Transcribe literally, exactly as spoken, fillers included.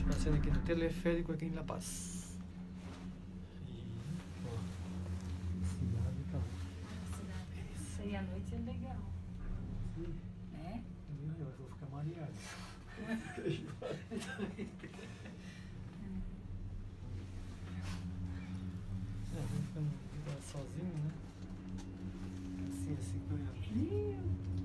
passando aqui no teleférico aqui em La Paz. E, ó, cidade tá. Isso aí à noite é legal. Sim. Né? Eu vou ficar mareado. É, vou ficando sozinho, né? Assim, assim, com